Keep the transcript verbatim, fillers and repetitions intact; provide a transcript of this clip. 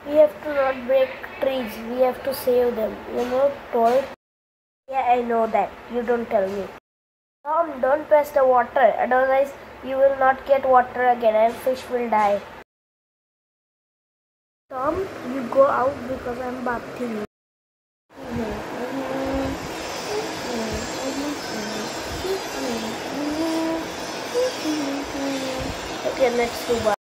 We have to not break trees. We have to save them. You know, told. Yeah, I know that. You don't tell me. Tom, don't press the water. Otherwise, you will not get water again and fish will die. Tom, you go out because I'm bathing. Okay, let's go bath.